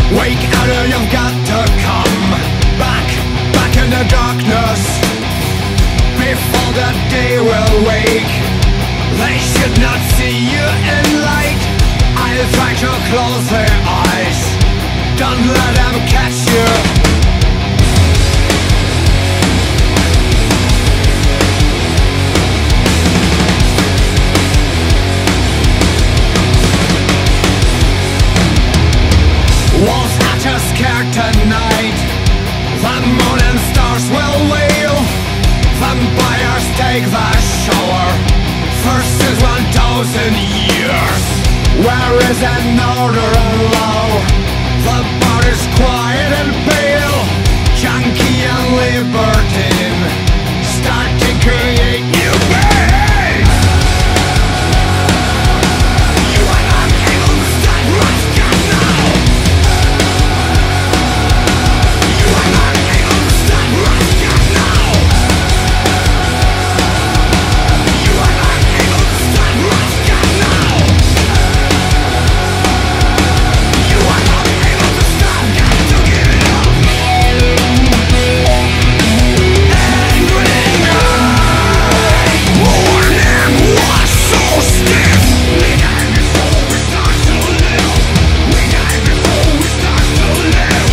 Wake out or you've got to come back, back in the darkness before the day will wake. They should not see you in light. I'll try to close their eyes. Don't let them catch you. Walls are just scared tonight. The moon and stars will wail. Vampires take the shower. First is 1,000 years. Where is an order and law? The bar is quiet and pale. Junkie and libertine start to create new pain. You are not able to stop what's got now. You are not able to stop what's got now. You are not able to stop what's got now. You are not able to stop, got to give it up. Angry night, morning was so stiff. We die before we start to live. We die before we start to live.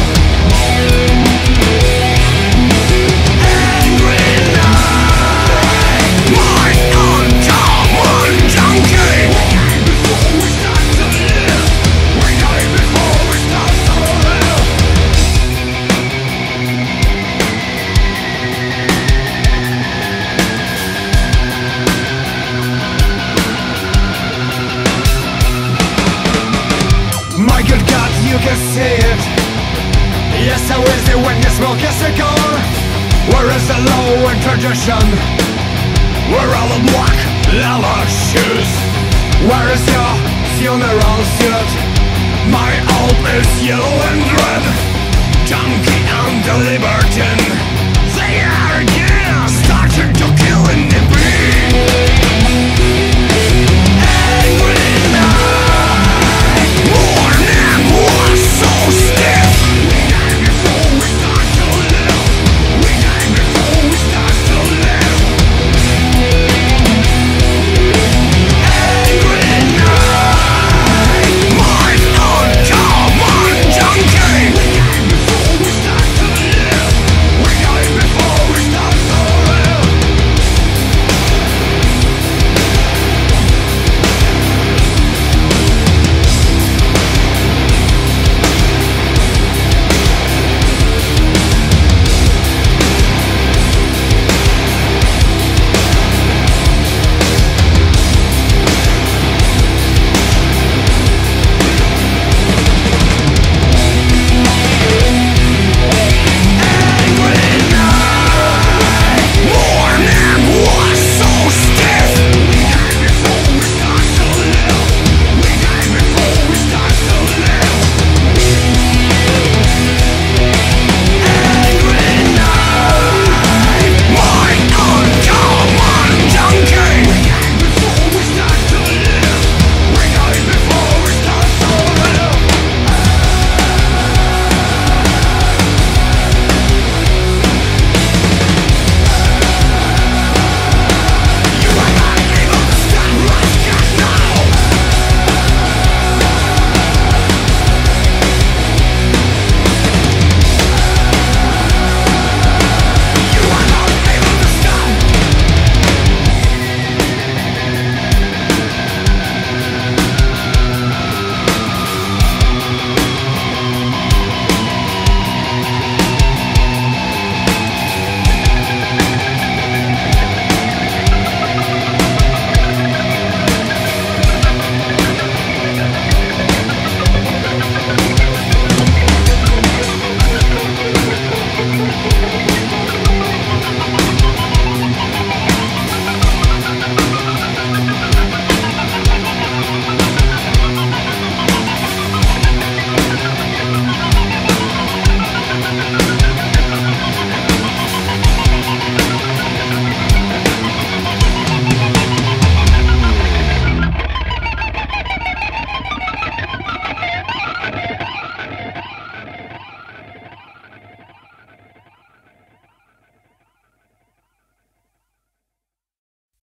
Angry night, mind uncommon junkie. We die before we start to live. We die before we start to live. My good God, you can see it. Yes, how is it when you smoke a cigar? Where is the law and tradition? Where are the black leather shoes? Where is your funeral suit? My alb is yellow and red. Junkie and the libertine, they are again starting to kill in the beat.